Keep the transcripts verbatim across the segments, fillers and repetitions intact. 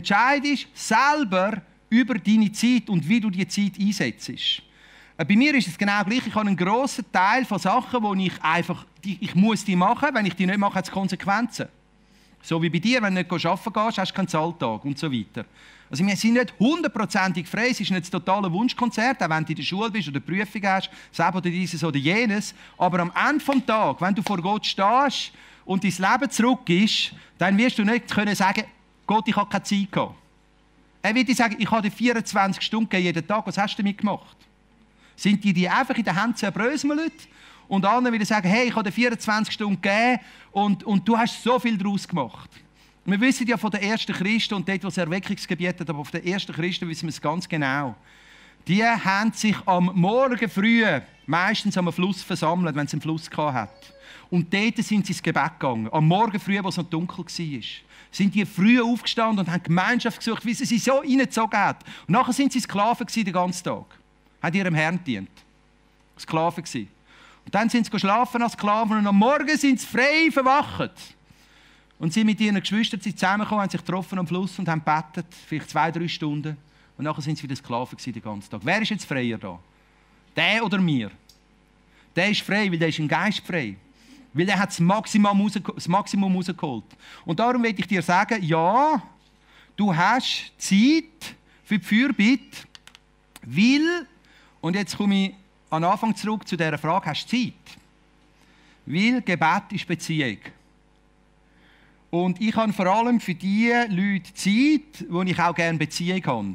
entscheidest selber über deine Zeit und wie du die Zeit einsetzt. Bei mir ist es genau gleich. Ich habe einen grossen Teil von Sachen, wo ich einfach, die, ich muss die machen. Wenn ich die nicht mache, hat es Konsequenzen. So wie bei dir, wenn du nicht arbeiten gehst, hast du keinen Zahltag und so weiter. Also wir sind nicht hundertprozentig frei. Es ist nicht das totale Wunschkonzert, auch wenn du in der Schule bist oder eine Prüfung hast, das oder dieses oder jenes. Aber am Ende des Tages, wenn du vor Gott stehst und dein Leben zurückgibst, dann wirst du nicht können sagen, Gott, ich habe keine Zeit gehabt. Er wird dir sagen, ich habe dir vierundzwanzig Stunden jeden Tag, was hast du damit gemacht? Sind die dir einfach in den Händen zerbröselt? Und andere wieder sagen, hey, ich habe dir vierundzwanzig Stunden gegeben und, und du hast so viel daraus gemacht. Wir wissen ja von den ersten Christen und dort, wo es Erweckungsgebiet hat, aber von den ersten Christen wissen wir es ganz genau. Die haben sich am Morgen früh meistens am Fluss versammelt, wenn es einen Fluss hat. Und dort sind sie ins Gebet gegangen. Am Morgen früh, wo es noch dunkel war. Sind die früh aufgestanden und haben Gemeinschaft gesucht, wie sie sie so reingezogen hat. Und nachher sind sie Sklaven den ganzen Tag. Haben ihrem Herrn gedient. Sklaven gewesen. Und dann sind sie geschlafen als Sklaven und am Morgen sind sie frei verwacht. Und sie mit ihren Geschwistern sind zusammengekommen, haben sich getroffen am Fluss und haben gebetet, vielleicht zwei, drei Stunden. Und nachher sind sie wieder Sklaven den ganzen Tag. Wer ist jetzt freier da? Der oder mir? Der ist frei, weil der ist im Geist frei. Weil der hat das Maximum, raus, das Maximum rausgeholt. Und darum will ich dir sagen, ja, du hast Zeit für die Fürbitte, weil, und jetzt komme ich an den Anfang zurück zu dieser Frage, hast du Zeit? Weil Gebet ist Beziehung. Und ich habe vor allem für die Leute Zeit, wo ich auch gerne Beziehung habe.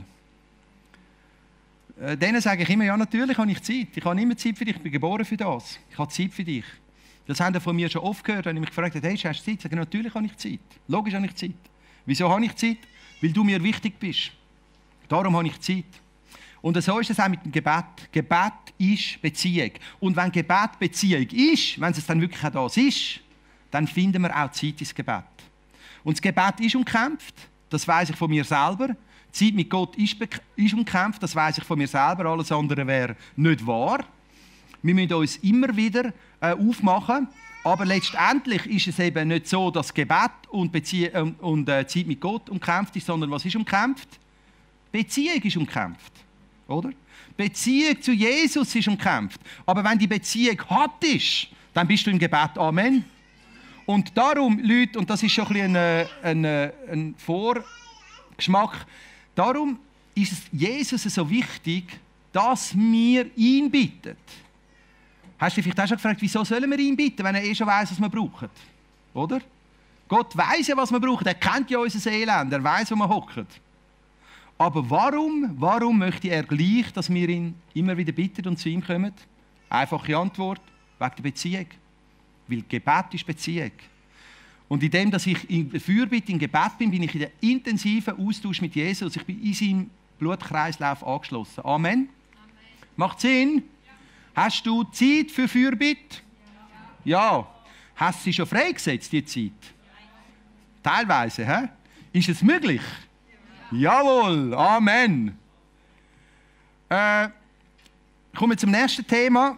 Äh, denen sage ich immer, ja, natürlich habe ich Zeit. Ich habe immer Zeit für dich, ich bin geboren für das. Ich habe Zeit für dich. Das haben sie von mir schon oft gehört, wenn ich mich gefragt habe, hey, hast du Zeit? Ich sage, natürlich habe ich Zeit. Logisch habe ich Zeit. Wieso habe ich Zeit? Weil du mir wichtig bist. Darum habe ich Zeit. Und so ist es auch mit dem Gebet. Gebet ist Beziehung. Und wenn Gebet Beziehung ist, wenn es dann wirklich auch das ist, dann finden wir auch Zeit ins Gebet. Und das Gebet ist umkämpft, das weiß ich von mir selber. Die Zeit mit Gott ist, ist umkämpft, das weiß ich von mir selber. Alles andere wäre nicht wahr. Wir müssen uns immer wieder äh, aufmachen. Aber letztendlich ist es eben nicht so, dass Gebet und, Bezie und, und äh, Zeit mit Gott umkämpft ist, sondern was ist umkämpft? Beziehung ist umkämpft. Oder? Beziehung zu Jesus ist umkämpft. Aber wenn die Beziehung hart ist, dann bist du im Gebet. Amen. Und darum, Leute, und das ist schon ein, ein, ein, ein Vorgeschmack, darum ist es Jesus so wichtig, dass wir ihn bitten. Hast du dich vielleicht auch schon gefragt, wieso sollen wir ihn bitten, wenn er eh schon weiss, was wir brauchen? Oder? Gott weiss ja, was wir brauchen. Er kennt ja unser Elend. Er weiss, wo wir hocken. Aber warum, warum möchte er gleich, dass wir ihn immer wieder bitten und zu ihm kommen? Einfache Antwort, wegen der Beziehung. Weil Gebet ist Beziehung. Und indem, dass ich in der Fürbitte, im Gebet bin, bin ich in der intensiven Austausch mit Jesus. Ich bin in seinem Blutkreislauf angeschlossen. Amen? Amen. Macht Sinn? Ja. Hast du Zeit für Fürbitte? Ja. ja. Hast du sie schon freigesetzt, die Zeit? Ja. Teilweise, hä? Ist es möglich? Ja. Jawohl, Amen. Äh, kommen wir zum nächsten Thema.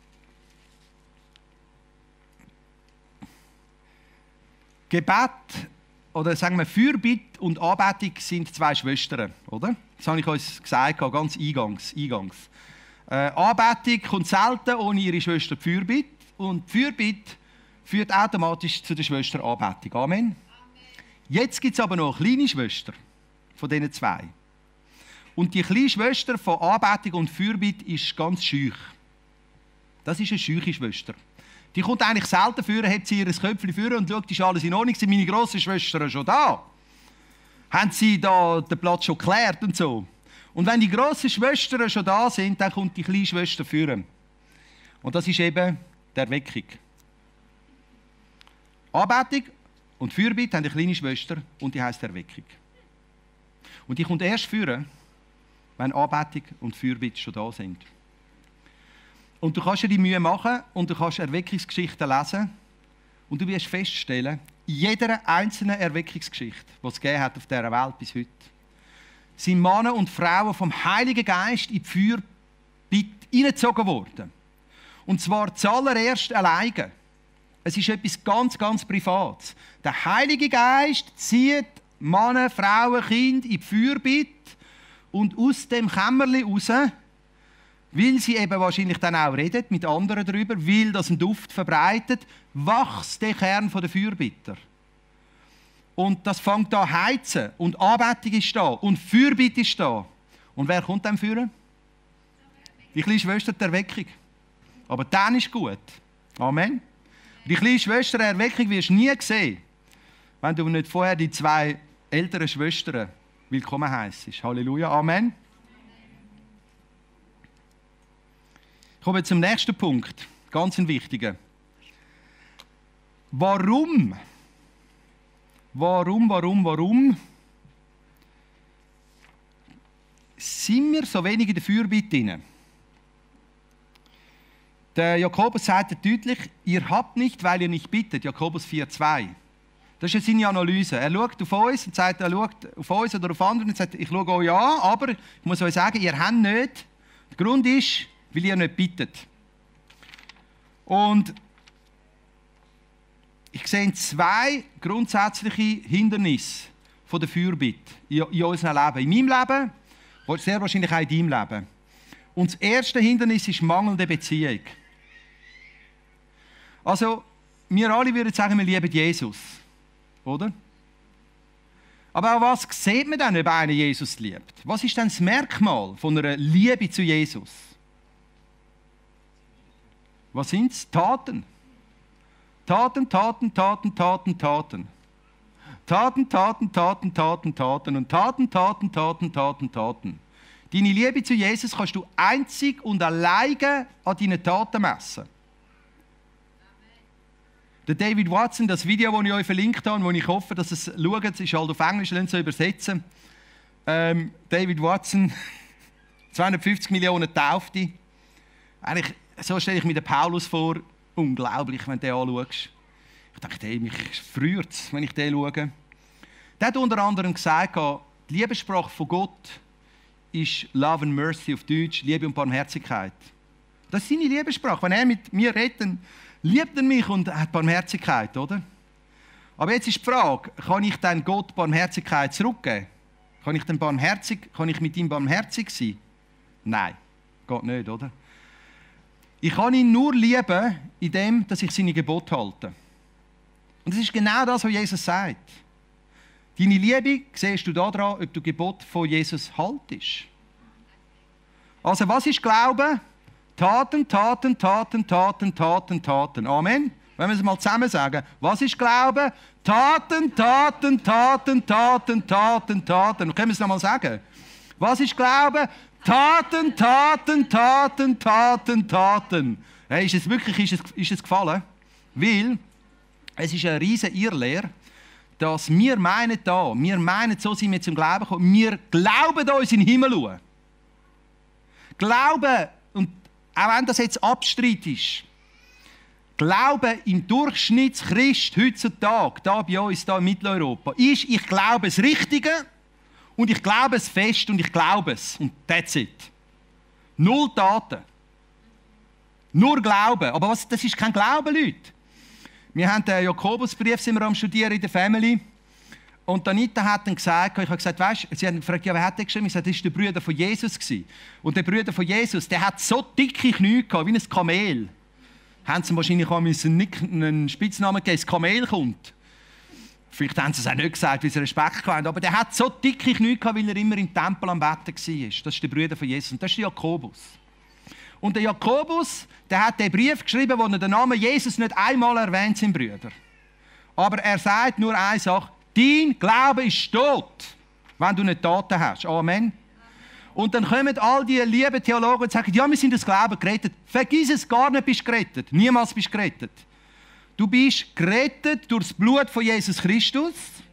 Gebet, oder sagen wir Fürbitte und Anbetung sind zwei Schwestern, oder? Das habe ich uns gesagt, ganz eingangs. eingangs. Äh, Anbetung kommt selten ohne ihre Schwester Fürbitte und die Fürbitte führt automatisch zu der Schwester Anbetung. Amen. Amen. Jetzt gibt es aber noch eine kleine Schwester von diesen zwei. Und die kleine Schwester von Anbetung und Fürbitte ist ganz schüch. Das ist eine scheuche Schwester. Die kommt eigentlich selten führen, hebt sie ihr Köpfchen führen und schaut, ist alles in Ordnung. Sind meine grossen Schwestern schon da? Haben sie da den Platz schon geklärt und so? Und wenn die grossen Schwestern schon da sind, dann kommt die kleine Schwester führen. Und das ist eben die Erweckung. Anbetung und Fürbitte haben eine kleine Schwester und die heisst Erweckung. Und die kommt erst führen, wenn Anbetung und Fürbitte schon da sind. Und du kannst dir die Mühe machen und du kannst Erweckungsgeschichten lesen und du wirst feststellen, in jeder einzelnen Erweckungsgeschichte, die es gegeben hat auf dieser Welt bis heute, sind Männer und Frauen vom Heiligen Geist in die Fürbitte hineingezogen worden. Und zwar zuallererst alleine. Es ist etwas ganz, ganz Privates. Der Heilige Geist zieht Männer, Frauen, Kinder in die Fürbitte und aus dem Kämmerli raus, weil sie eben wahrscheinlich dann auch reden mit anderen darüber, weil das einen Duft verbreitet, wächst der Kern der Fürbitter. Und das fängt an heizen und Anbetung ist da und Fürbitte ist da. Und wer kommt dann führen? Die kleine Schwester der Erweckung. Aber dann ist gut. Amen. Die kleine Schwester der Erweckung wirst du nie sehen, wenn du nicht vorher die zwei älteren Schwestern willkommen heissest. Halleluja. Amen. Ich komme zum nächsten Punkt. Ganz ein wichtiger. Warum? Warum, warum, warum sind wir so wenig in der Fürbitte drin? Der Jakobus sagt deutlich, ihr habt nicht, weil ihr nicht bittet. Jakobus vier zwei. Das ist seine Analyse. Er schaut auf uns und sagt, er schaut auf uns oder auf andere und sagt, ich schaue euch an, aber ich muss euch sagen, ihr habt nicht. Der Grund ist, weil ihr nicht bittet. Und ich sehe zwei grundsätzliche Hindernisse von der Fürbitte in, in unserem Leben. In meinem Leben und sehr wahrscheinlich auch in deinem Leben. Und das erste Hindernis ist mangelnde Beziehung. Also, wir alle würden sagen, wir lieben Jesus. Oder? Aber auch was sieht man dann, ob einer Jesus liebt? Was ist denn das Merkmal von einer Liebe zu Jesus? Was sind es? Taten. Taten, Taten, Taten, Taten, Taten. Taten, Taten, Taten, Taten, Taten. Und Taten, Taten, Taten, Taten, Taten. Deine Liebe zu Jesus kannst du einzig und alleine an deinen Taten messen. Der David Watson, das Video, das ich euch verlinkt habe, wo ich hoffe, dass es schaut, es ist halt auf Englisch, lasst es übersetzen. Ähm, David Watson, zweihundertfünfzig Millionen Taufte. Eigentlich, so stelle ich mir den Paulus vor. Unglaublich, wenn du den anschaust. Ich dachte, hey, mich friert es, wenn ich den schaue. Der hat unter anderem gesagt, die Liebessprache von Gott ist Love and Mercy auf Deutsch, Liebe und Barmherzigkeit. Das ist seine Liebessprache. Wenn er mit mir redet, dann liebt er mich und hat Barmherzigkeit, oder? Aber jetzt ist die Frage, kann ich dann Gott Barmherzigkeit zurückgeben? Kann ich, dann barmherzig, kann ich mit ihm barmherzig sein? Nein, geht nicht, oder? Ich kann ihn nur lieben, indem dass ich seine Gebote halte. Und das ist genau das, was Jesus sagt. Deine Liebe siehst du daran, ob du Gebot von Jesus haltest. Also was ist Glaube? Taten, Taten, Taten, Taten, Taten, Taten. Amen. Wenn wir es mal zusammen sagen. Was ist Glaube? Taten, Taten, Taten, Taten, Taten, Taten. Können wir es noch mal sagen? Was ist Glaube? Taten, Taten, Taten, Taten, Taten. Hey, ist es wirklich ist es, ist es gefallen? Weil es ist eine riesige Irrlehre, dass wir meinen da, wir meinen, so sind wir zum Glauben gekommen, wir glauben uns in den Himmel schauen. Glauben, und auch wenn das jetzt Abstreit ist, Glauben im Durchschnittschrist heutzutage, da bei uns, da in Mitteleuropa, ist, ich glaube das Richtige und ich glaube es fest und ich glaube es. Und that's it. Null Taten. Nur Glauben. Aber was, das ist kein Glauben, Leute. Wir haben den Jakobusbrief sind wir am Studieren in der Family. Und Anita hat dann gesagt, ich habe gesagt, weißt, sie haben gefragt, ja, wer hat den geschrieben? Ich habe gesagt, das war der Bruder von Jesus. Und der Bruder von Jesus, der hat so dicke Knie gehabt, wie ein Kamel. Haben sie wahrscheinlich auch einen Spitznamen gegeben, das Kamel kommt. Vielleicht haben sie es auch nicht gesagt, weil sie Respekt hatten. Aber der hat so dicke Knie gehabt, weil er immer im Tempel am Betten war. Das ist der Bruder von Jesus. Und das ist der Jakobus. Und der Jakobus, der hat den Brief geschrieben, wo er den Namen Jesus nicht einmal erwähnt, sein Brüder. Aber er sagt nur eine Sache: Dein Glaube ist tot, wenn du nicht Taten hast. Amen. Und dann kommen all die lieben Theologen und sagen, ja, wir sind das Glauben gerettet. Vergiss es, gar nicht bist gerettet. Niemals bist gerettet. Du bist gerettet durch das Blut von Jesus Christus,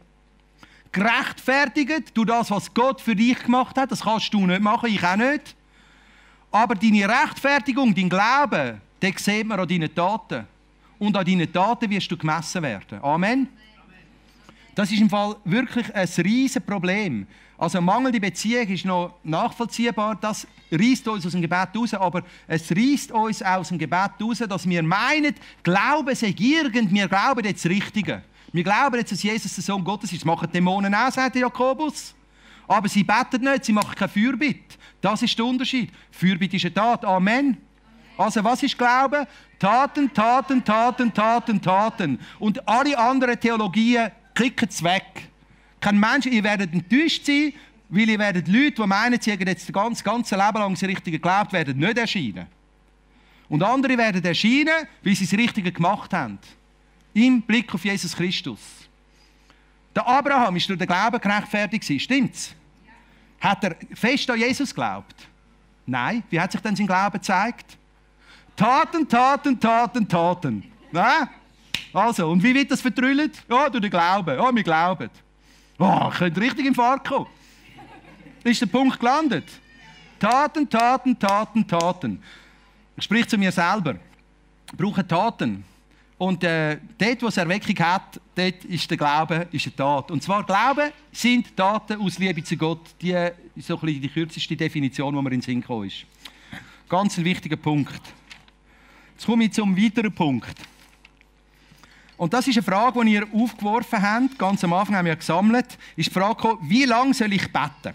gerechtfertigt durch das, was Gott für dich gemacht hat. Das kannst du nicht machen, ich auch nicht. Aber deine Rechtfertigung, dein Glaube, den sieht man an deinen Taten. Und an deinen Taten wirst du gemessen werden. Amen. Das ist im Fall wirklich ein riesiges Problem. Also mangelnde Beziehung ist noch nachvollziehbar, das reißt uns aus dem Gebet raus, aber es reißt uns aus dem Gebet raus, dass wir meinen, Glauben sei irgend, wir glauben jetzt das Richtige. Wir glauben jetzt, dass Jesus der Sohn Gottes ist. Das machen die Dämonen auch, sagt Jakobus. Aber sie beten nicht, sie machen keine Fürbitte. Das ist der Unterschied. Fürbitte ist eine Tat. Amen. Also was ist Glauben? Taten, Taten, Taten, Taten, Taten. Und alle anderen Theologien klicken es weg. Kein Mensch, ihr werdet enttäuscht sein, weil ihr werdet Leute, die meinen, sie haben jetzt das ganze, ganze Leben lang das Richtige geglaubt, werden nicht erscheinen. Und andere werden erscheinen, weil sie das Richtige gemacht haben. Im Blick auf Jesus Christus. Der Abraham ist durch den Glauben gerechtfertigt. Stimmt's? Ja. Hat er fest an Jesus geglaubt? Nein. Wie hat sich denn sein Glauben gezeigt? Taten, Taten, Taten, Taten. Ja? Also, und wie wird das vertrüllt? Ja, durch den Glauben. Ja, wir glauben. Oh, ich könnte richtig in Fahrt kommen. Ist der Punkt gelandet? Taten, Taten, Taten, Taten. Ich spreche zu mir selber. Ich brauche Taten. Und äh, dort, wo es Erweckung hat, dort ist der Glaube ist eine Tat. Und zwar Glaube sind Taten aus Liebe zu Gott. Die ist so ein bisschen die kürzeste Definition, die mir in den Sinn gekommen ist. Ganz ein wichtiger Punkt. Jetzt komme ich zum weiteren Punkt. Und das ist eine Frage, die ihr aufgeworfen habt. Ganz am Anfang haben wir gesammelt. Ist die Frage gekommen, wie lange soll ich beten?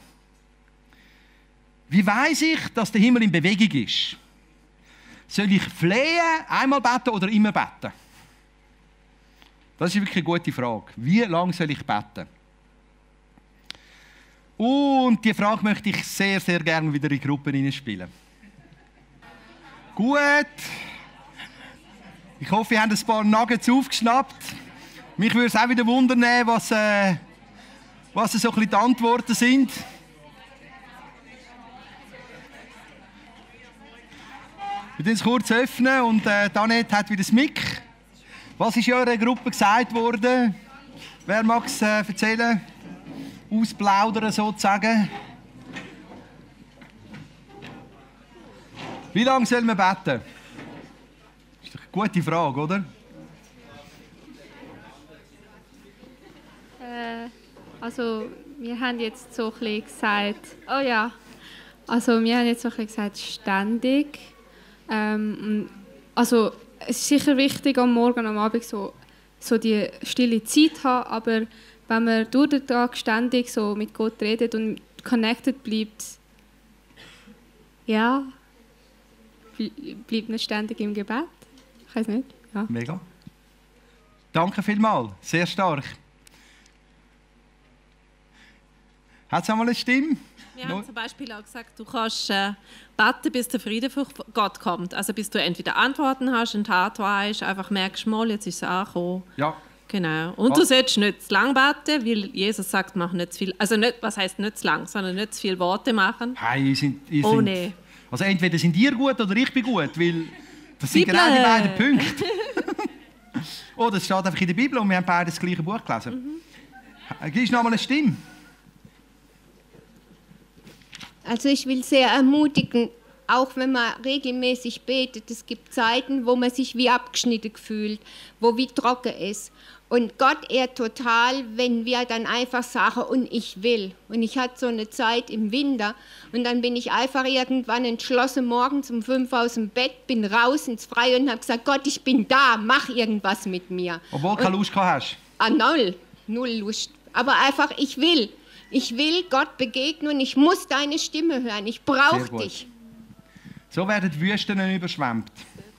Wie weiss ich, dass der Himmel in Bewegung ist? Soll ich flehen, einmal beten oder immer beten? Das ist wirklich eine gute Frage. Wie lange soll ich beten? Und diese Frage möchte ich sehr, sehr gerne wieder in Gruppen hineinspielen. Gut. Ich hoffe, ihr habt ein paar Nuggets aufgeschnappt. Mich würde es auch wieder wundern, was, äh, was so ein bisschen die Antworten sind. Wir öffnen es kurz öffnen und äh, Danette hat wieder das Mic. Was ist in eurer Gruppe gesagt worden? Wer mag es äh, erzählen? Ausplaudern sozusagen. Wie lange soll man beten? Das ist doch eine gute Frage, oder? Äh, also, wir haben jetzt so ein bisschen gesagt, oh ja, also wir haben jetzt so ein bisschen gesagt, ständig. Ähm, also, es ist sicher wichtig, am Morgen und am Abend so, so die stille Zeit zu haben, aber wenn man durch den Tag ständig so mit Gott redet und connected bleibt, ja, bleibt man ständig im Gebet. Ich weiß nicht. Ja. Mega. Danke vielmals. Sehr stark. Hat es einmal eine Stimme? Wir haben zum Beispiel auch gesagt, du kannst äh, beten, bis der Friede von Gott kommt. Also bis du entweder Antworten hast, eine Tat weißt, einfach merkst, mal, jetzt ist es angekommen. Ja. Genau. Und was? Du solltest nicht zu lang beten, weil Jesus sagt, mach nicht zu viel. Also nicht, was heisst nicht zu lang, sondern nicht zu viele Worte machen. Hey, ihr sind, ihr oh sind, nee. Also entweder sind ihr gut oder ich bin gut, weil das sind Bibel. Genau die beiden Punkte. Oh, das steht einfach in der Bibel und wir haben beide das gleiche Buch gelesen. Mhm. Gibst du noch mal eine Stimme? Also ich will sehr ermutigen, auch wenn man regelmäßig betet, es gibt Zeiten, wo man sich wie abgeschnitten fühlt, wo wie trocken ist. Und Gott ehrt total, wenn wir dann einfach sagen, und ich will. Und ich hatte so eine Zeit im Winter und dann bin ich einfach irgendwann entschlossen, morgens um fünf aus dem Bett, bin raus ins Freie und habe gesagt, Gott, ich bin da, mach irgendwas mit mir. Obwohl du keine Lust gehabt hast? Ah, null, null Lust. Aber einfach, ich will. Ich will Gott begegnen, ich muss deine Stimme hören, ich brauche dich. So werden die Wüsten überschwemmt.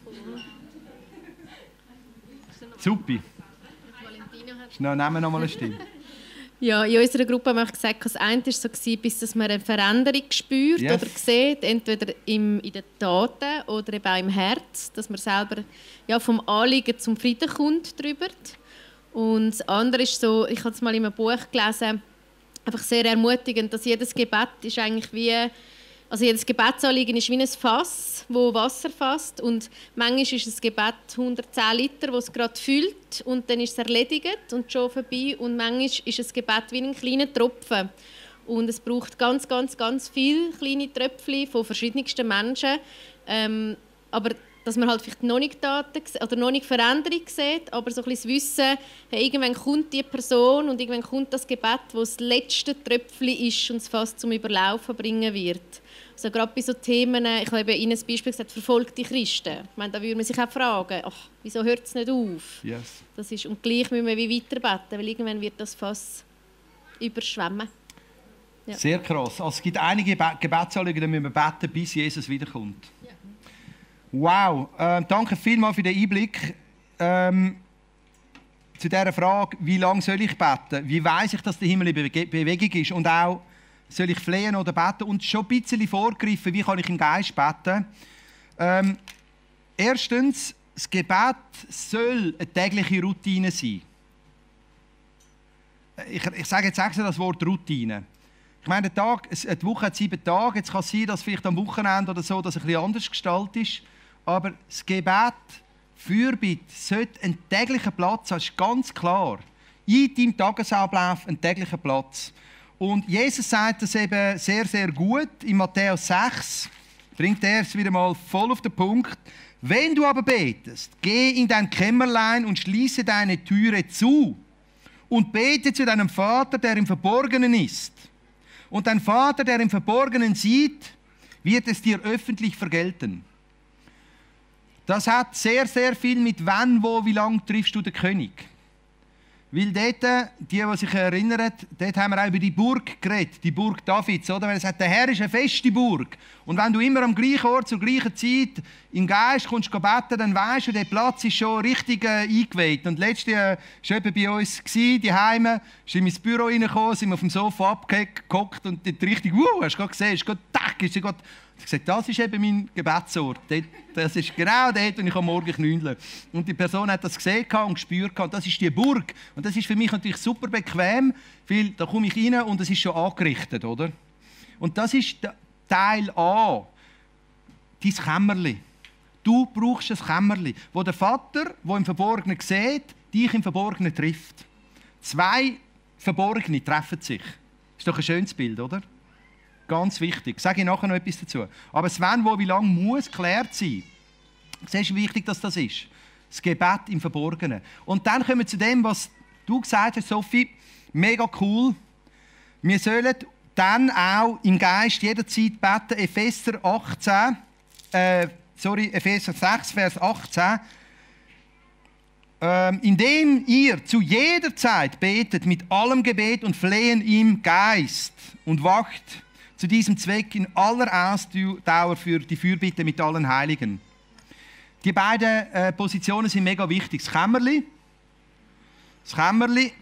Super. Schnell, nehmen wir noch mal eine Stimme. Ja, in unserer Gruppe haben wir gesagt, das eine war so, bis dass man eine Veränderung spürt yes. oder sieht, entweder im, in den Taten oder eben auch im Herz, dass man selber ja, vom Anliegen zum Frieden kommt drüber. Und das andere ist so, ich habe es mal in einem Buch gelesen, einfach sehr ermutigend, dass jedes Gebet ist eigentlich wie, also jedes Gebetsanliegen ist wie ein Fass, wo Wasser fasst und manchmal ist ein Gebet hundertzehn Liter, wo es gerade füllt und dann ist es erledigt und schon vorbei und manchmal ist ein Gebet wie ein kleiner Tropfen und es braucht ganz, ganz, ganz viele kleine Tröpfchen von verschiedensten Menschen, ähm, aber dass man halt vielleicht noch nicht Daten oder noch nicht Veränderung sieht, aber so ein bisschen das Wissen, hey, irgendwann kommt die Person und irgendwann kommt das Gebet, wo das letzte Tröpfchen ist und es fast zum Überlaufen bringen wird. Also gerade bei so Themen, ich habe Ihnen ein Beispiel gesagt, verfolgte Christen. Ich meine, da würde man sich auch fragen, ach, wieso hört es nicht auf? Yes. Das ist, und gleich müssen wir wie weiter beten, weil irgendwann wird das Fass überschwemmen. Ja. Sehr krass. Also es gibt einige Gebetsanliegen, die müssen wir beten, bis Jesus wiederkommt. Ja. Wow, äh, danke vielmals für den Einblick. Ähm, zu dieser Frage, wie lange soll ich beten? Wie weiss ich, dass der Himmel in Be- Bewegung ist? Und auch, soll ich flehen oder beten? Und schon ein bisschen vorgreifen, wie kann ich im Geist beten? Ähm, erstens, das Gebet soll eine tägliche Routine sein. Ich, ich sage jetzt extra das Wort Routine. Ich meine, der Tag, eine Woche hat sieben Tage. Jetzt kann es sein, dass vielleicht am Wochenende oder so das ein bisschen anders gestaltet ist. Aber das Gebet, Fürbitte, sollte einen täglichen Platz haben. Das ist ganz klar. In deinem Tagesablauf einen täglichen Platz. Und Jesus sagt das eben sehr, sehr gut. In Matthäus sechs bringt er es wieder mal voll auf den Punkt. Wenn du aber betest, geh in dein Kämmerlein und schließe deine Türe zu und bete zu deinem Vater, der im Verborgenen ist. Und dein Vater, der im Verborgenen sieht, wird es dir öffentlich vergelten. Das hat sehr, sehr viel mit wann, wo, wie lange triffst du den König. Weil dort, die, die sich erinnern, dort haben wir auch über die Burg geredet, die Burg Davids. Oder? Wenn er sagt, der Herr ist eine feste Burg. Und wenn du immer am gleichen Ort, zur gleichen Zeit im Geist kommst beten, dann weisst du, der Platz ist schon richtig äh, eingeweiht. Und letztes Jahr war jemand bei uns, die Heime, ist in mein Büro reingekommen, sind wir auf dem Sofa abgehockt und dort richtig, wow, hast du gerade gesehen, ist gerade, tack, ist gerade. Ich habe gesagt, das ist eben mein Gebetsort. Das ist genau dort, wo ich am Morgen knündle. Und die Person hat das gesehen und gespürt. Und das ist die Burg. Und das ist für mich natürlich super bequem, weil da komme ich rein und es ist schon angerichtet, oder? Und das ist Teil A, dein Kämmerli. Du brauchst ein Kämmerli, wo der Vater, der im Verborgenen sieht, dich im Verborgenen trifft. Zwei Verborgene treffen sich. Ist doch ein schönes Bild, oder? Ganz wichtig. Sage ich nachher noch etwas dazu. Aber das Wenn, wo, wie lange muss geklärt sein. Siehst du, wie wichtig dass das ist? Das Gebet im Verborgenen. Und dann kommen wir zu dem, was du gesagt hast, Sophie. Mega cool. Wir sollen dann auch im Geist jederzeit beten. Epheser achtzehn, äh, sorry, Epheser sechs, Vers achtzehn. Ähm, indem ihr zu jeder Zeit betet mit allem Gebet und Flehen im Geist und wacht zu diesem Zweck in aller Ausdauer für die Fürbitte mit allen Heiligen. Die beiden äh, Positionen sind mega wichtig. Das Kämmerli. Das Kämmerli.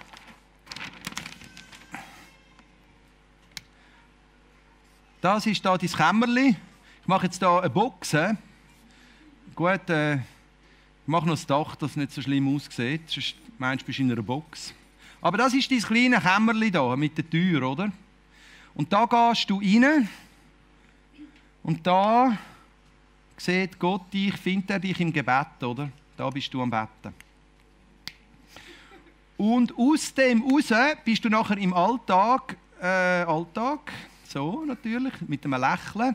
Das ist da dein Kämmerli. Ich mache jetzt hier eine Box. He? Gut, äh, ich mache noch das Dach, dass es nicht so schlimm aussieht. Sonst meinst du, bist in einer Box. Aber das ist dein kleine Kämmerli da mit der Tür, oder? Und da gehst du rein und da sieht Gott dich, findet er dich im Gebet, oder? Da bist du am Betten. Und aus dem raus bist du nachher im Alltag, äh, Alltag, so natürlich, mit einem Lächeln.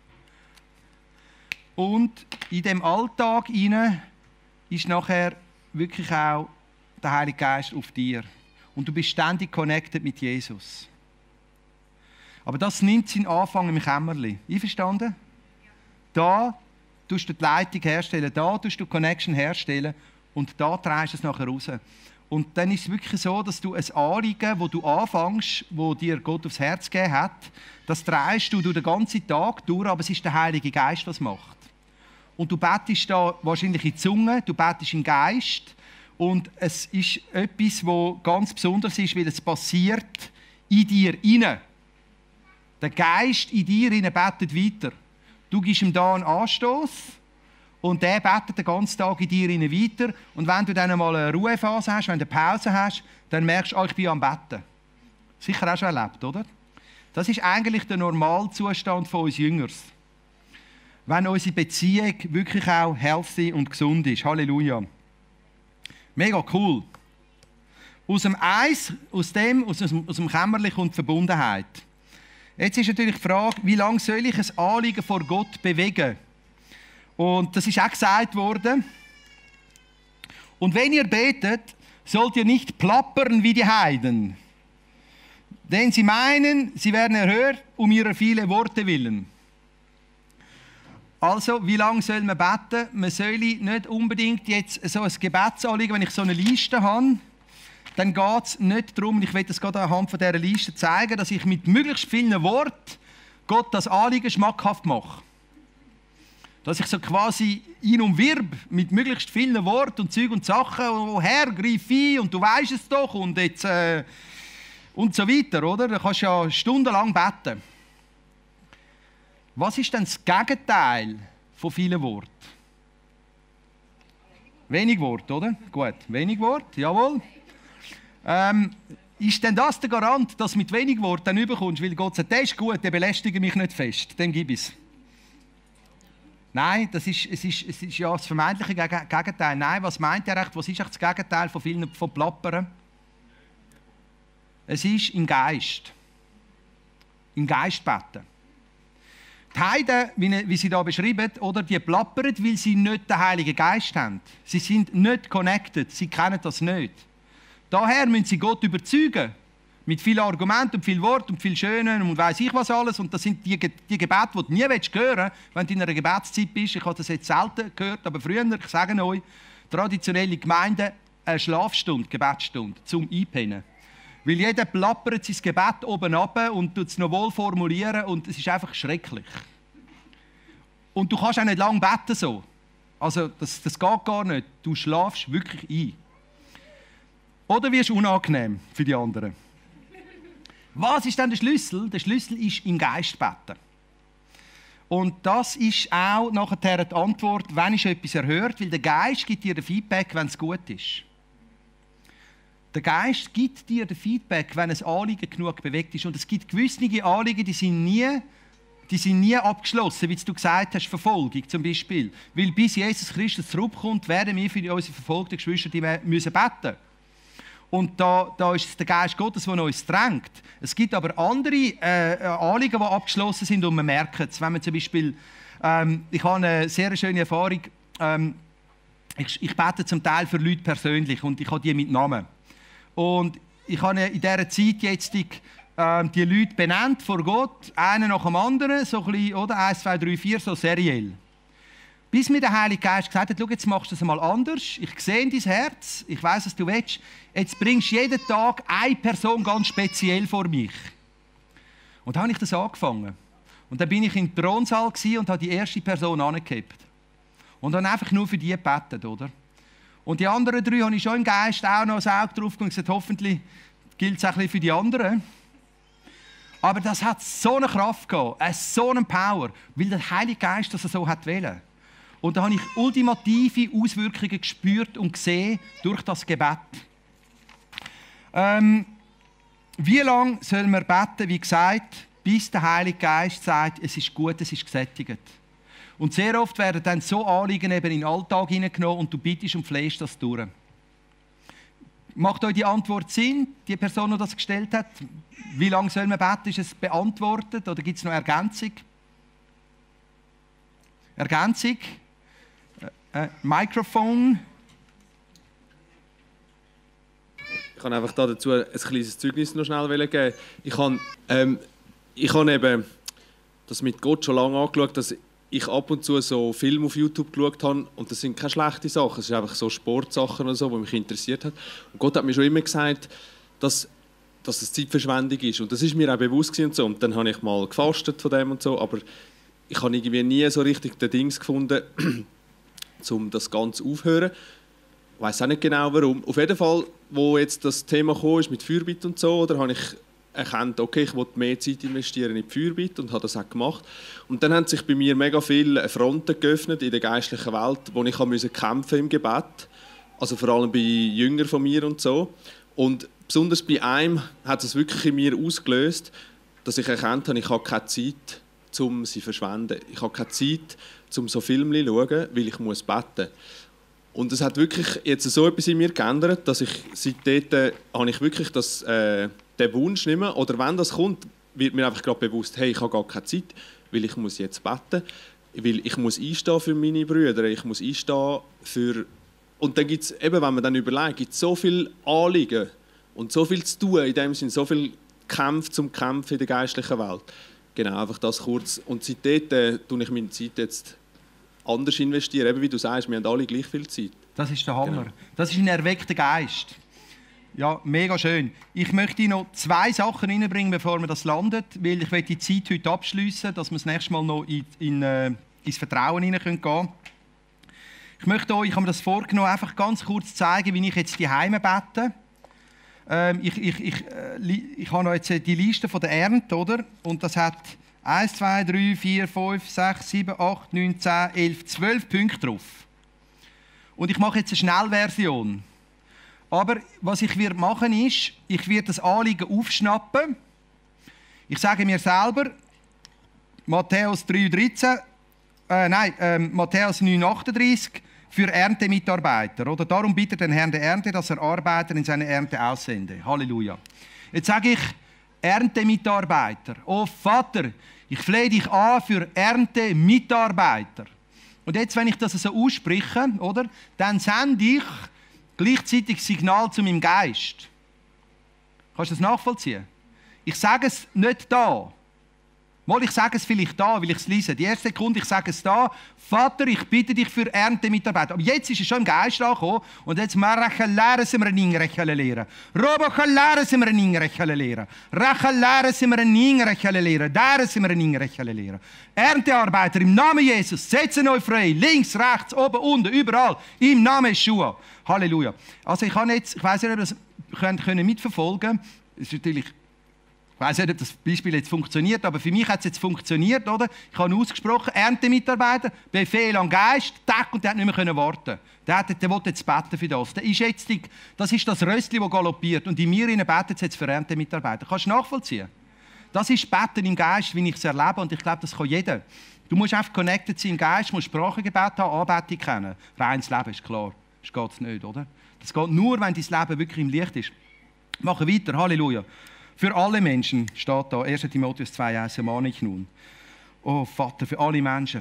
Und in dem Alltag rein ist nachher wirklich auch der Heilige Geist auf dir. Und du bist ständig connected mit Jesus. Aber das nimmt seinen Anfang im Kämmerli. Einverstanden? Da tust du die Leitung herstellen, da tust du die Connection herstellen und da trägst du es nachher raus. Und dann ist es wirklich so, dass du ein Anliegen, das du anfängst, wo dir Gott aufs Herz gegeben hat, das trägst du durch den ganzen Tag durch, aber es ist der Heilige Geist, der es macht. Und du betest da wahrscheinlich in die Zunge, du betest im Geist und es ist etwas, was ganz besonders ist, weil es passiert in dir rein. Der Geist in dir betet weiter. Du gibst ihm da einen Anstoß und der betet den ganzen Tag in dir weiter. Und wenn du dann einmal eine Ruhephase hast, wenn du eine Pause hast, dann merkst du, oh, ich bin am Betten. Sicher auch schon erlebt, oder? Das ist eigentlich der Normalzustand von uns Jüngers. Wenn unsere Beziehung wirklich auch healthy und gesund ist. Halleluja. Mega cool. Aus dem Eis, aus dem, aus dem, aus dem Kämmerchen kommt die Verbundenheit. Jetzt ist natürlich die Frage, wie lange soll ich ein Anliegen vor Gott bewegen? Und das ist auch gesagt worden. Und wenn ihr betet, sollt ihr nicht plappern wie die Heiden. Denn sie meinen, sie werden erhört um ihrer vielen Worte willen. Also, wie lange soll man beten? Man soll nicht unbedingt jetzt so ein Gebetsanliegen, wenn ich so eine Liste habe, dann geht es nicht darum, ich will das gerade anhand von dieser Liste zeigen, dass ich mit möglichst vielen Worten Gott das Anliegen schmackhaft mache. Dass ich so quasi ihn umwirb mit möglichst vielen Worten und Zeug und Sachen, oh Herr, greif ein und du weisst es doch und jetzt äh, und so weiter, oder? Da kannst du ja stundenlang beten. Was ist denn das Gegenteil von vielen Worten? Wenig Wort, oder? Gut, wenig Wort, jawohl. Ähm, ist denn das der Garant, dass du mit wenig Wort dann überkommst, weil Gott sagt, der ist gut, der belästigt mich nicht fest, dann gib es. Nein, das ist, es, ist, es ist ja das vermeintliche Gegenteil. Nein, was meint er echt? Was ist echt das Gegenteil von vielen von Plappern? Es ist im Geist. Im Geist beten. Die Heiden, wie, wie sie da beschreiben, oder, die plappern, weil sie nicht den Heiligen Geist haben. Sie sind nicht connected, sie kennen das nicht. Daher müssen sie Gott überzeugen. Mit vielen Argumenten und viel Wort und viel Schönen und weiss ich was alles. Und das sind die, die Gebete, die du nie hören willst, wenn du in einer Gebetszeit bist. Ich habe das jetzt selten gehört, aber früher, ich sage euch, traditionelle Gemeinden, eine Schlafstunde, Gebetsstunde, zum Einpennen. Weil jeder plappert sein Gebet oben runter und tut es noch wohl formulieren und es ist einfach schrecklich. Und du kannst auch nicht lange beten so. Also das, das geht gar nicht. Du schlafst wirklich ein. Oder wirst unangenehm für die anderen. Was ist denn der Schlüssel? Der Schlüssel ist im Geist beten. Und das ist auch nachher die Antwort, wenn ich etwas erhört, weil der Geist gibt dir ein Feedback, wenn es gut ist. Der Geist gibt dir ein Feedback, wenn ein Anliegen genug bewegt ist. Und es gibt gewisse Anliegen, die sind nie, die sind nie abgeschlossen, wie du gesagt hast, Verfolgung zum Beispiel. Weil bis Jesus Christus zurückkommt, werden wir für unsere verfolgten Geschwister die müssen beten. Und da, da ist es der Geist Gottes, der uns drängt. Es gibt aber andere äh, Anliegen, die abgeschlossen sind und man merkt es. Wenn man zum Beispiel, ähm, ich habe eine sehr schöne Erfahrung, ähm, ich, ich bete zum Teil für Leute persönlich und ich habe die mit Namen. Und ich habe in dieser Zeit jetzt die, ähm, die Leute benannt vor Gott, einen nach dem anderen, so ein bisschen, oder? eins, zwei, drei, vier, so seriell. Bis mir der Heilige Geist gesagt hat, schau, jetzt machst du es einmal anders. Ich sehe dein Herz, ich weiss, was du willst. Jetzt bringst du jeden Tag eine Person ganz speziell vor mich. Und dann habe ich das angefangen. Und dann bin ich im Thronsaal und habe die erste Person angehebt. Und dann einfach nur für die gebetet, oder? Und die anderen drei habe ich schon im Geist auch noch ein Auge drauf und gesagt, hoffentlich gilt es auch ein bisschen für die anderen. Aber das hat so eine Kraft gehabt, so eine Power, weil der Heilige Geist das so hat wollen. Und da habe ich ultimative Auswirkungen gespürt und gesehen durch das Gebet. Ähm, wie lange soll man beten, wie gesagt, bis der Heilige Geist sagt, es ist gut, es ist gesättigt. Und sehr oft werden dann so Anliegen eben in den Alltag hineingenommen und du bittest und flehst das durch. Macht euch die Antwort Sinn, die Person, die das gestellt hat? Wie lange soll man beten? Ist es beantwortet oder gibt es noch Ergänzung? Ergänzung? Äh, Mikrofon. Ich kann einfach dazu ein kleines Zeugnis noch schnell geben. Ich habe, ähm, ich habe eben das mit Gott schon lange angeschaut, dass ich ab und zu so Filme auf YouTube geschaut habe und das sind keine schlechten Sachen, es sind einfach so Sportsachen oder so, die mich interessiert hat. Und Gott hat mir schon immer gesagt, dass, dass es Zeitverschwendung ist und das ist mir auch bewusst gewesen und so. Und dann habe ich mal gefastet von dem und so, aber ich habe irgendwie nie so richtig den Dings gefunden, um das Ganze aufzuhören. Ich weiss auch nicht genau warum. Auf jeden Fall, wo jetzt das Thema kam, ist mit Fürbitte und so, da habe ich erkannt, okay, ich will mehr Zeit investieren in die Fürbitte und habe das auch gemacht. Und dann haben sich bei mir mega viele Fronten geöffnet in der geistlichen Welt, wo ich musste kämpfen im Gebet. Also vor allem bei Jüngern von mir und so. Und besonders bei einem hat es wirklich in mir ausgelöst, dass ich erkannt habe, ich habe keine Zeit, um sie zu verschwenden. Ich habe keine Zeit, um so Filme zu schauen, weil ich muss beten. Und es hat wirklich jetzt so etwas in mir geändert, dass ich seitdem äh, habe ich wirklich das, äh, den Wunsch nicht mehr. Oder wenn das kommt, wird mir einfach gerade bewusst, hey, ich habe gar keine Zeit, weil ich muss jetzt beten. Weil ich muss einstehen für meine Brüder, ich muss einstehen für... Und dann gibt es, eben, wenn man dann überlegt, gibt es so viele Anliegen und so viel zu tun, in dem Sinne, so viel Kämpfe zum Kämpfen in der geistlichen Welt. Genau, einfach das kurz. Und seitdem äh, tue ich meine Zeit jetzt anders investieren. Eben wie du sagst, wir haben alle gleich viel Zeit. Das ist der Hammer. Genau. Das ist ein erweckter Geist. Ja, mega schön. Ich möchte noch zwei Sachen reinbringen, bevor wir das landet, weil ich will die Zeit heute abschliessen, dass wir das nächste Mal noch in, in, äh, ins Vertrauen hineingehen können. Ich möchte euch, ich habe mir das vorgenommen, einfach ganz kurz zeigen, wie ich jetzt die Heime bete. Ähm, ich, ich, ich, äh, ich habe noch jetzt die Liste von der Ernte, oder? Und das hat eins, zwei, drei, vier, fünf, sechs, sieben, acht, neun, zehn, elf, zwölf Punkte drauf. Und ich mache jetzt eine Schnellversion. Aber was ich werde machen ist, ich werde das Anliegen aufschnappen. Ich sage mir selber, Matthäus drei dreizehn, äh, nein, äh, Matthäus neun achtunddreißig für Erntemitarbeiter. Oder? Darum bittet den Herrn der Ernte, dass er Arbeiter in seine Ernte aussende. Halleluja. Jetzt sage ich, Erntemitarbeiter. Oh Vater, ich flehe dich an für Erntemitarbeiter. Und jetzt, wenn ich das so ausspreche, oder, dann sende ich gleichzeitig Signal zu meinem Geist. Kannst du das nachvollziehen? Ich sage es nicht da. Mal, ich sage es vielleicht da, weil ich es lese. Die erste Sekunde, ich sage es da. Vater, ich bitte dich für Erntemitarbeiter. Aber jetzt ist es schon im Geist angekommen. Und jetzt lernen sie mir ein Ingrechele lehren. Robo lernen sie mir ein Ingrechele lehren. Rache lernen sie mir ein Ingrechele lehren. Deren sie mir ein Ingrechele lehren. Erntearbeiter, im Namen Jesus, setzen euch frei. Links, rechts, oben, unten, überall. Im Namen Yeshua. Halleluja. Also ich kann jetzt, ich weiss nicht, ob ihr das können mitverfolgen könnt. Das ist natürlich... Ich weiss nicht, ob das Beispiel jetzt funktioniert, aber für mich hat es jetzt funktioniert, oder? Ich habe ausgesprochen, Erntemitarbeiter, Befehl an den Geist, tack, und der hat nicht mehr warten. Der, hat, der will jetzt beten für das. Der ist jetzt die, das ist das Röstli, das galoppiert. Und in mir betet es jetzt für Erntemitarbeiter. Kannst du nachvollziehen? Das ist Beten im Geist, wie ich es erlebe, und ich glaube, das kann jeder. Du musst einfach connected sein im Geist, musst Sprachengebet haben, Anbetung kennen. Reines Leben ist klar. Das geht es nicht, oder? Das geht nur, wenn dein Leben wirklich im Licht ist. Machen weiter, Halleluja. Für alle Menschen steht da, erster Timotheus zwei, eins, ermahne ich nun. Oh Vater, für alle Menschen.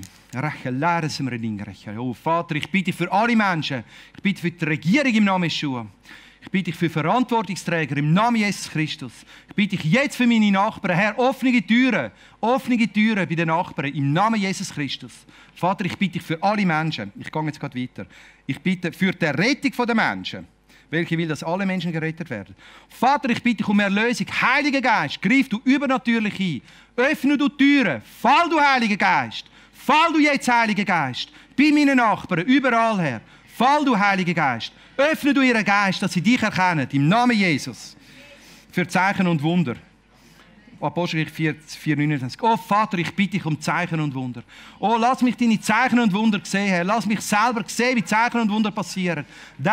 Oh Vater, ich bitte für alle Menschen. Ich bitte für die Regierung im Namen Yeshua. Ich bitte dich für Verantwortungsträger im Namen Jesus Christus. Ich bitte dich jetzt für meine Nachbarn, Herr, offene Türen, offene Türen bei den Nachbarn im Namen Jesus Christus. Vater, ich bitte dich für alle Menschen. Ich gehe jetzt gerade weiter. Ich bitte für die Rettung der Menschen. Welche will, dass alle Menschen gerettet werden. Vater, ich bitte dich um Erlösung. Heiliger Geist, greif du übernatürlich ein. Öffne du Türen. Fall du, Heiliger Geist. Fall du jetzt, Heiliger Geist. Bei meinen Nachbarn, überall her. Fall du, Heiliger Geist. Öffne du ihren Geist, dass sie dich erkennen. Im Namen Jesus. Für Zeichen und Wunder. Apostelgeschichte vier, neunundzwanzig. Oh Vater, ich bitte dich um Zeichen und Wunder. Oh, lass mich deine Zeichen und Wunder sehen, Herr. Lass mich selber sehen, wie Zeichen und Wunder passieren.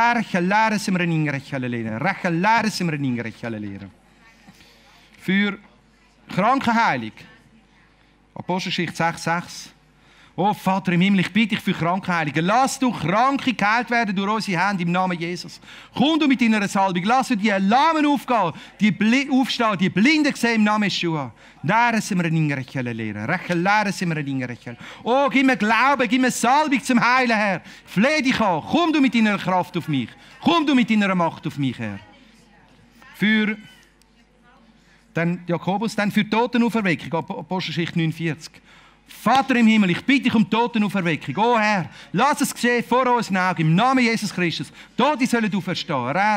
Für Krankenheilung. Apostelgeschichte sechs, sechs. Oh Vater im Himmel, ich bitte dich für Krankenheilung. Lass du Kranke geheilt werden durch unsere Hände im Namen Jesus. Komm du mit deiner Salbung. Lass du die Lahmen aufgehen, die Bli aufstehen, die Blinden sehen im Namen Yeshua. Lehren sie mir ein Ingerechele lehren. Rechen lehren sie mir ein Ingerechele. Oh, gib mir Glauben, gib mir Salbung zum Heilen, Herr. Fleh dich an. Komm du mit deiner Kraft auf mich. Komm du mit deiner Macht auf mich, Herr. Für dann Jakobus, dann für Totenauferweckung, Apostelgeschichte neunundvierzig. Vater im Himmel, ich bitte dich um Totenauferweckung. Oh Herr, lass es geschehen vor unseren Augen, im Namen Jesus Christus. Tote sollen auferstehen.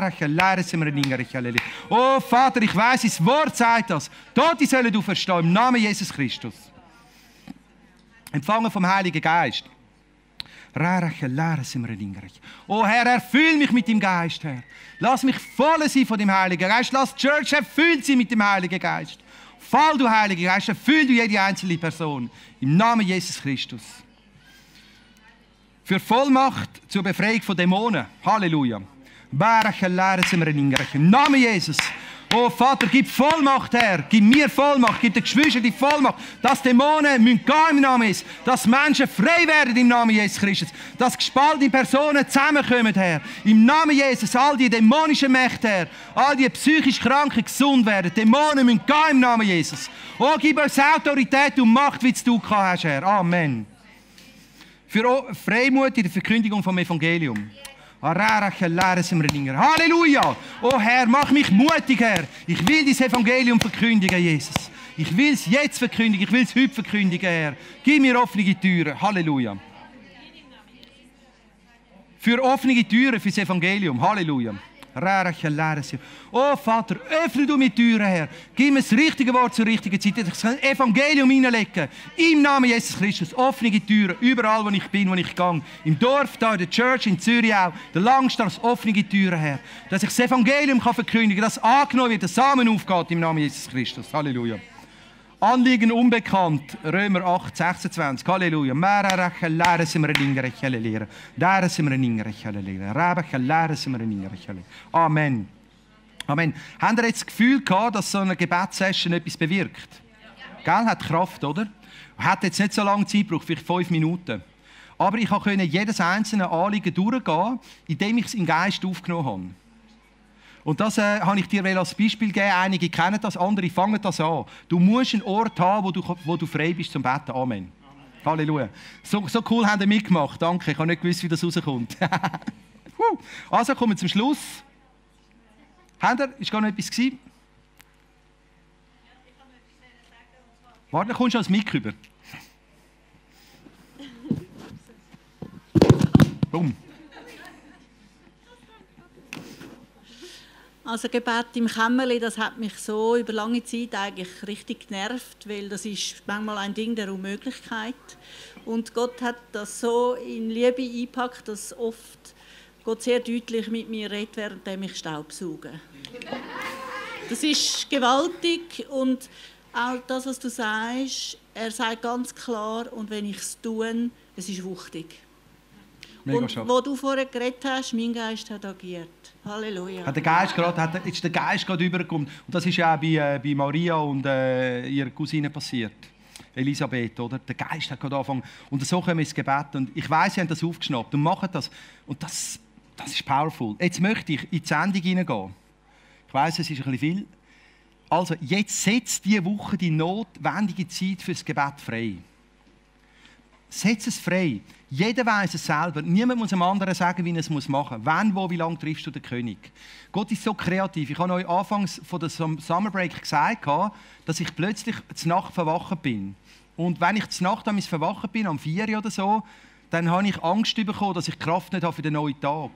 Oh Vater, ich weiss, das Wort sagt das. Tote sollen auferstehen, im Namen Jesus Christus. Empfangen vom Heiligen Geist. Oh Herr, erfüll mich mit dem Geist, Herr. Lass mich voll sein von dem Heiligen Geist. Lass die Church erfüllt sein mit dem Heiligen Geist. Fall, du Heiliger Geist, erfüll du jede einzelne Person. Im Namen Jesus Christus. Für Vollmacht zur Befreiung von Dämonen. Halleluja. Im Namen Jesus. Oh Vater, gib Vollmacht, Herr. Gib mir Vollmacht. Gib den Geschwistern die Vollmacht. Dass Dämonen müssen gehen im Namen Jesus. Dass Menschen frei werden im Namen Jesus Christus. Dass gespaltene Personen zusammenkommen, Herr. Im Namen Jesus. All die dämonischen Mächte, Herr. All die psychisch Kranken gesund werden. Dämonen müssen gehen im Namen Jesus. Oh, gib uns Autorität und Macht, wie du gehabt hast, Herr. Amen. Für Freimut in der Verkündigung vom Evangelium. Halleluja! Oh Herr, mach mich mutig, Herr. Ich will das Evangelium verkündigen, Jesus. Ich will es jetzt verkündigen, ich will es heute verkündigen, Herr. Gib mir offene Türen. Halleluja. Für offene Türen fürs Evangelium. Halleluja. Oh Vater, öffne du mir Türen, Herr. Gib mir das richtige Wort zur richtigen Zeit. Ich kann das Evangelium hineinlegen. Im Namen Jesus Christus. Offene Türen. Überall, wo ich bin, wo ich gehe. Im Dorf, da in der Church, in Zürich auch. Der Langstrasse, offene Türen, Herr. Dass ich das Evangelium kann verkündigen kann, dass angenommen wird, der Samen aufgeht im Namen Jesus Christus. Halleluja. Anliegen unbekannt. Römer acht, sechsundzwanzig. Halleluja. Amen. Amen. Habt ihr jetzt das Gefühl gehabt, dass so eine Gebetssession etwas bewirkt? Ja. Gell? Hat Kraft, oder? Hat jetzt nicht so lange Zeit gebraucht, vielleicht fünf Minuten. Aber ich konnte jedes einzelne Anliegen durchgehen, indem ich es im Geist aufgenommen habe. Und das äh, habe ich dir als Beispiel gegeben. Einige kennen das, andere fangen das an. Du musst einen Ort haben, wo du, wo du frei bist zum Beten. Amen. Amen. Halleluja. So, so cool haben ihr mitgemacht. Danke. Ich habe nicht gewusst, wie das rauskommt. Also kommen wir zum Schluss. Habt ihr? Ist gar noch etwas gewesen? Warte, dann kommst du als Mic rüber. Bumm. Also Gebet im Kämmerli, das hat mich so über lange Zeit eigentlich richtig genervt, weil das ist manchmal ein Ding der Unmöglichkeit. Und Gott hat das so in Liebe eingepackt, dass oft Gott sehr deutlich mit mir redet, während ich Staubsauge. Das ist gewaltig und auch das, was du sagst, er sagt ganz klar, und wenn ich es tue, es ist wuchtig. Mega und schön. Wo du vorher geredet hast, mein Geist hat agiert. Halleluja. Hat der Geist gerade, hat, ist der Geist gerade übergekommen. Und das ist ja auch bei, äh, bei Maria und äh, ihrer Cousine passiert. Elisabeth, oder? Der Geist hat gerade angefangen. Und so kommen wir ins Gebet. Und ich weiss, sie haben das aufgeschnappt und machen das. Und das, das ist powerful. Jetzt möchte ich in die Sendung hineingehen. Ich weiss, es ist ein bisschen viel. Also, jetzt setzt diese Woche die notwendige Zeit für das Gebet frei. Setz es frei. Jeder weiß es selber. Niemand muss einem anderen sagen, wie er es machen muss. Wann, wo, wie lange triffst du den König? Gott ist so kreativ. Ich habe euch anfangs von der Summer Break gesagt, dass ich plötzlich zur Nacht verwacht bin. Und wenn ich zur Nacht verwacht bin, am vier Uhr oder so, dann habe ich Angst bekommen, dass ich Kraft nicht habe für den neuen Tag.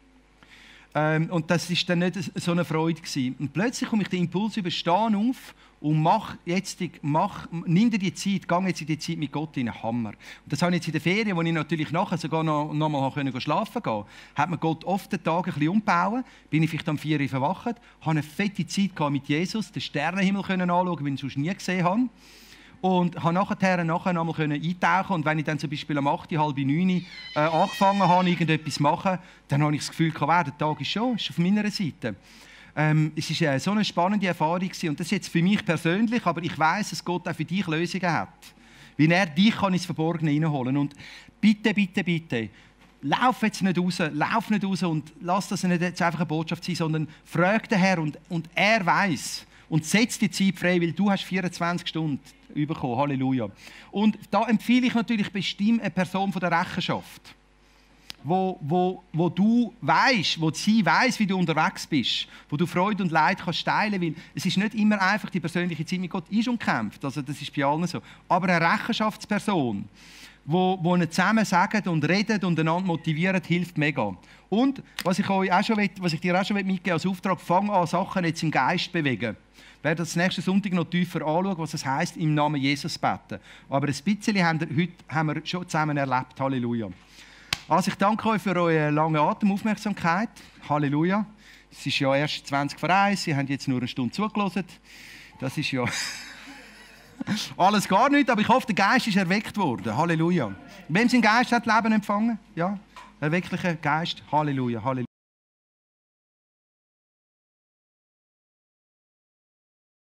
Ähm, und das war dann nicht so eine Freude gewesen. Und plötzlich komme ich den Impuls über Stehen auf und mach jetzt, mach, nimm dir die Zeit, geh jetzt in die Zeit mit Gott in den Hammer. Und das habe ich jetzt in der Ferien, wo ich natürlich nachher sogar noch, noch mal schlafen konnte, hat mir Gott oft den Tag ein bisschen umgebaut, bin ich vielleicht am vier Uhr verwacht, habe eine fette Zeit mit Jesus, den Sternenhimmel anschauen, den ich sonst nie gesehen habe. Und konnte nachher, nachher noch einmal eintauchen. Und wenn ich dann zum Beispiel um acht Uhr, halb neun Uhr äh, angefangen habe, irgendetwas zu machen, dann habe ich das Gefühl, wow, der Tag ist schon ist auf meiner Seite. Ähm, es war äh, so eine spannende Erfahrung gewesen. Und das ist jetzt für mich persönlich, aber ich weiss, dass Gott auch für dich Lösungen hat. Wie er dich kann ins Verborgene hineinholen. Und bitte, bitte, bitte, lauf jetzt nicht raus, lauf nicht raus und lass das nicht jetzt einfach eine Botschaft sein, sondern frag den Herrn und, und er weiss. Und setz die Zeit frei, weil du hast vierundzwanzig Stunden bekommen. Halleluja. Und da empfehle ich natürlich bestimmt eine Person von der Rechenschaft, wo, wo, wo du weißt, wo sie weiss, wie du unterwegs bist, wo du Freude und Leid kannst teilen, weil es ist nicht immer einfach, die persönliche Zeit mit Gott ist umkämpft, also das ist bei allen so. Aber eine Rechenschaftsperson, wo, wo ihnen zusammen sagen und reden und einander motivieren, hilft mega. Und was ich, euch auch schon will, was ich dir auch schon mitgeben will, als Auftrag, fang an, Sachen jetzt im Geist bewegen. Ich werde das nächsten Sonntag noch tiefer anschauen, was es heisst, im Namen Jesus beten. Aber ein bisschen haben wir, heute haben wir schon zusammen erlebt. Halleluja. Also ich danke euch für eure lange Atemaufmerksamkeit. Halleluja. Es ist ja erst zwanzig vor eins, Sie haben jetzt nur eine Stunde zugelassen. Das ist ja alles gar nicht, aber ich hoffe, der Geist ist erweckt worden. Halleluja. Wem sein Geist hat Leben empfangen? Ja, erwecklicher Geist. Halleluja. Halleluja.